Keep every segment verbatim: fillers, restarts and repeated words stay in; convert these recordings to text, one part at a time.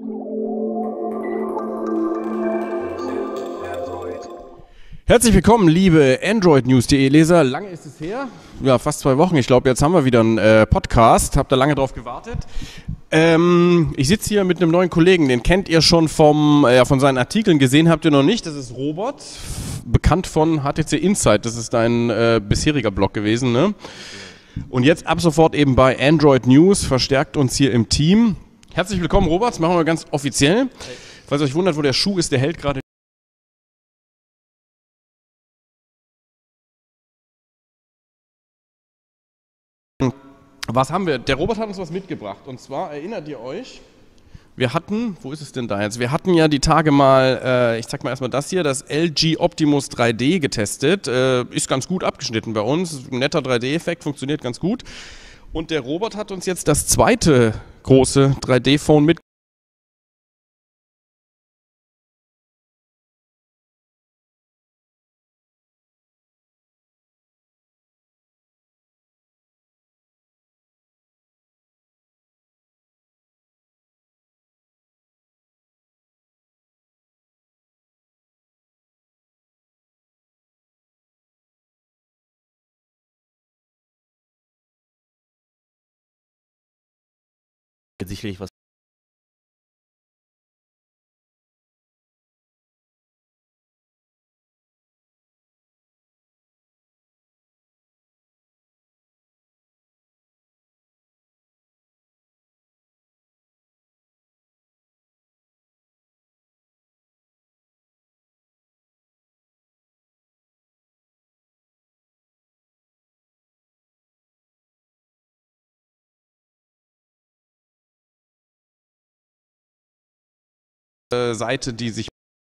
Herzlich willkommen, liebe Android News punkt de Leser. Lange ist es her, ja fast zwei Wochen. Ich glaube, jetzt haben wir wieder einen äh, Podcast. Habt ihr lange drauf gewartet? Ähm, ich sitze hier mit einem neuen Kollegen, den kennt ihr schon vom, äh, von seinen Artikeln, gesehen habt ihr noch nicht. Das ist Robert, bekannt von H T C Insight. Das ist dein äh, bisheriger Blog gewesen, ne? Und jetzt ab sofort eben bei Android News, verstärkt uns hier im Team. Herzlich willkommen, Robert. Das machen wir ganz offiziell. Hey. Falls ihr euch wundert, wo der Schuh ist, der hält gerade. Was haben wir? Der Robert hat uns was mitgebracht. Und zwar, erinnert ihr euch, wir hatten, wo ist es denn da jetzt? Wir hatten ja die Tage mal, äh, ich zeig mal erstmal das hier, das L G Optimus drei D getestet. Äh, ist ganz gut abgeschnitten bei uns. Ein netter drei D-Effekt, funktioniert ganz gut. Und der Robert hat uns jetzt das zweite große drei D-Phone mitgebracht. Sicherlich was. Seite, die sich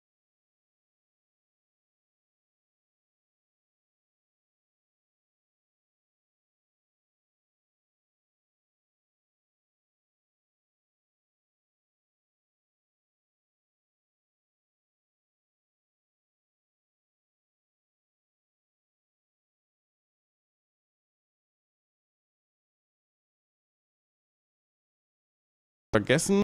vergessen.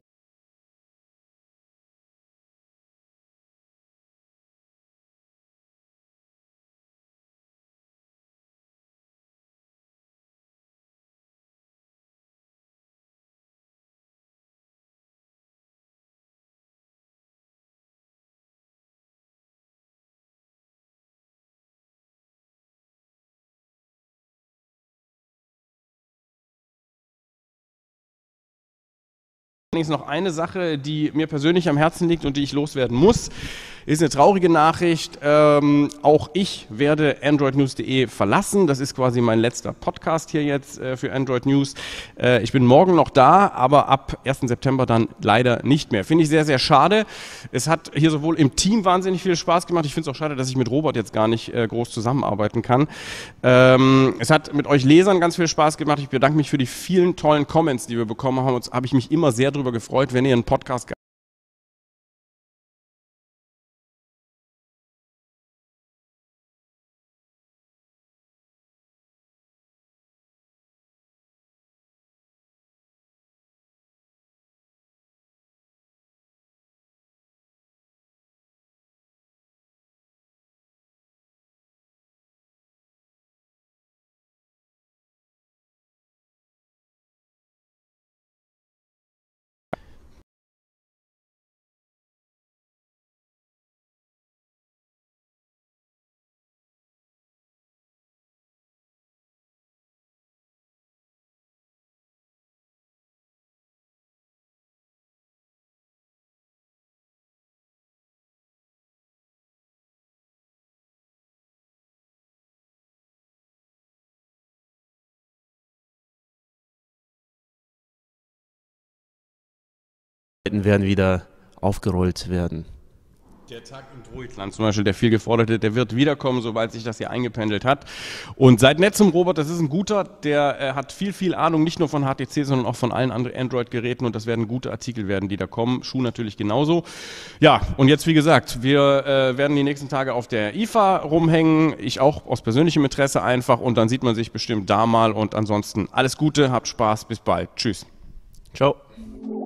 Noch eine Sache, die mir persönlich am Herzen liegt und die ich loswerden muss, ist eine traurige Nachricht. Ähm, auch ich werde Android News punkt de verlassen. Das ist quasi mein letzter Podcast hier jetzt äh, für Android News. Äh, ich bin morgen noch da, aber ab ersten September dann leider nicht mehr. Finde ich sehr, sehr schade. Es hat hier sowohl im Team wahnsinnig viel Spaß gemacht. Ich finde es auch schade, dass ich mit Robert jetzt gar nicht äh, groß zusammenarbeiten kann. Ähm, es hat mit euch Lesern ganz viel Spaß gemacht. Ich bedanke mich für die vielen tollen Comments, die wir bekommen haben. Und habe ich mich immer sehr darüber gefreut, wenn ihr einen Podcast werden wieder aufgerollt werden. Der Tag im Druidland zum Beispiel, der viel geforderte, der wird wiederkommen, sobald sich das hier eingependelt hat. Und seid nett zum Robert, das ist ein guter, der äh, hat viel, viel Ahnung, nicht nur von H T C, sondern auch von allen anderen Android-Geräten und das werden gute Artikel werden, die da kommen. Schuh natürlich genauso. Ja, und jetzt wie gesagt, wir äh, werden die nächsten Tage auf der I F A rumhängen, ich auch aus persönlichem Interesse einfach und dann sieht man sich bestimmt da mal und ansonsten alles Gute, habt Spaß, bis bald. Tschüss. Ciao.